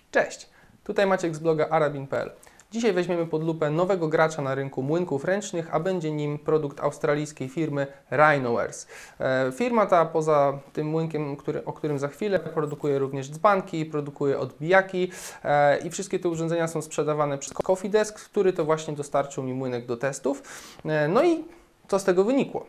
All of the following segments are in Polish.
Cześć, tutaj Maciek z bloga arabin.pl. Dzisiaj weźmiemy pod lupę nowego gracza na rynku młynków ręcznych, a będzie nim produkt australijskiej firmy Rhinowares. Firma ta poza tym młynkiem, o którym za chwilę, produkuje również dzbanki, produkuje odbijaki i wszystkie te urządzenia są sprzedawane przez Coffee Desk, który to właśnie dostarczył mi młynek do testów. No i co z tego wynikło?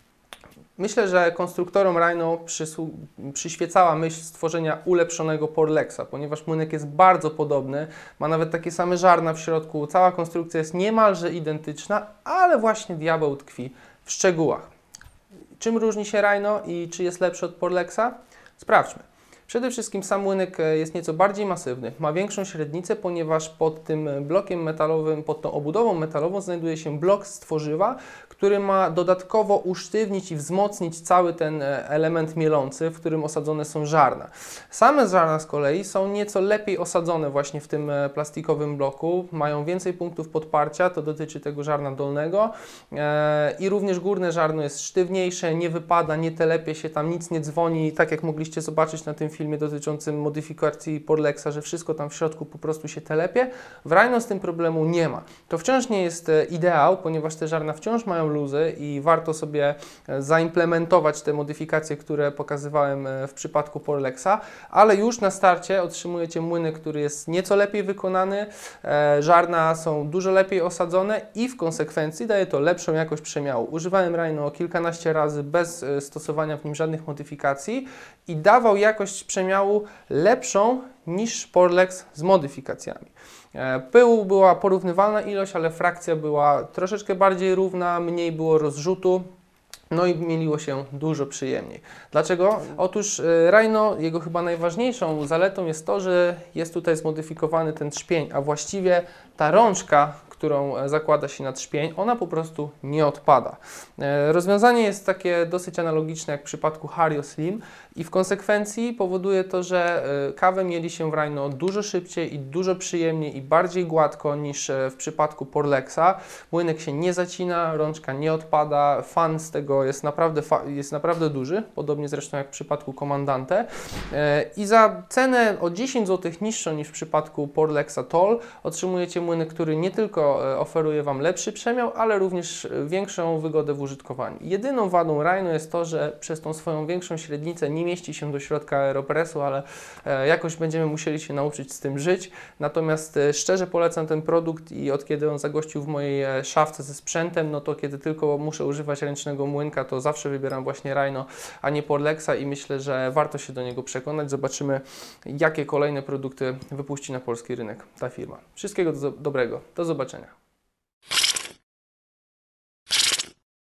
Myślę, że konstruktorom Rhino przyświecała myśl stworzenia ulepszonego Porlexa, ponieważ młynek jest bardzo podobny, ma nawet takie same żarna w środku, cała konstrukcja jest niemalże identyczna, ale właśnie diabeł tkwi w szczegółach. Czym różni się Rhino i czy jest lepszy od Porlexa? Sprawdźmy. Przede wszystkim sam młynek jest nieco bardziej masywny, ma większą średnicę, ponieważ pod tym blokiem metalowym, pod tą obudową metalową znajduje się blok z tworzywa, który ma dodatkowo usztywnić i wzmocnić cały ten element mielący, w którym osadzone są żarna. Same żarna z kolei są nieco lepiej osadzone właśnie w tym plastikowym bloku, mają więcej punktów podparcia, to dotyczy tego żarna dolnego i również górne żarno jest sztywniejsze, nie wypada, nie telepie się, tam nic nie dzwoni, tak jak mogliście zobaczyć na tym filmie dotyczącym modyfikacji Porlexa, że wszystko tam w środku po prostu się telepie. W Rhino z tym problemu nie ma. To wciąż nie jest ideał, ponieważ te żarna wciąż mają luzy i warto sobie zaimplementować te modyfikacje, które pokazywałem w przypadku Porlexa, ale już na starcie otrzymujecie młynek, który jest nieco lepiej wykonany, żarna są dużo lepiej osadzone i w konsekwencji daje to lepszą jakość przemiału. Używałem Rhino kilkanaście razy bez stosowania w nim żadnych modyfikacji i dawał jakość przemiału lepszą niż Porlex z modyfikacjami. Pyłu była porównywalna ilość, ale frakcja była troszeczkę bardziej równa, mniej było rozrzutu. No i mieliło się dużo przyjemniej. Dlaczego? Otóż Rhino, jego chyba najważniejszą zaletą jest to, że jest tutaj zmodyfikowany ten trzpień, a właściwie ta rączka, którą zakłada się na trzpień, ona po prostu nie odpada. Rozwiązanie jest takie dosyć analogiczne jak w przypadku Hario Slim i w konsekwencji powoduje to, że kawę mieli się w Rhino dużo szybciej i dużo przyjemniej i bardziej gładko niż w przypadku Porlexa. Młynek się nie zacina, rączka nie odpada, fan z tego jest naprawdę duży, podobnie zresztą jak w przypadku Comandante. I za cenę o 10 zł niższą niż w przypadku Porlexa Toll otrzymujecie młynek, który nie tylko oferuje Wam lepszy przemiał, ale również większą wygodę w użytkowaniu. Jedyną wadą Rhino jest to, że przez tą swoją większą średnicę nie mieści się do środka aeropressu, ale jakoś będziemy musieli się nauczyć z tym żyć. Natomiast szczerze polecam ten produkt i od kiedy on zagościł w mojej szafce ze sprzętem, no to kiedy tylko muszę używać ręcznego młynka, to zawsze wybieram właśnie Rhino, a nie Porlexa i myślę, że warto się do niego przekonać. Zobaczymy, jakie kolejne produkty wypuści na polski rynek ta firma. Wszystkiego dobrego. Do zobaczenia.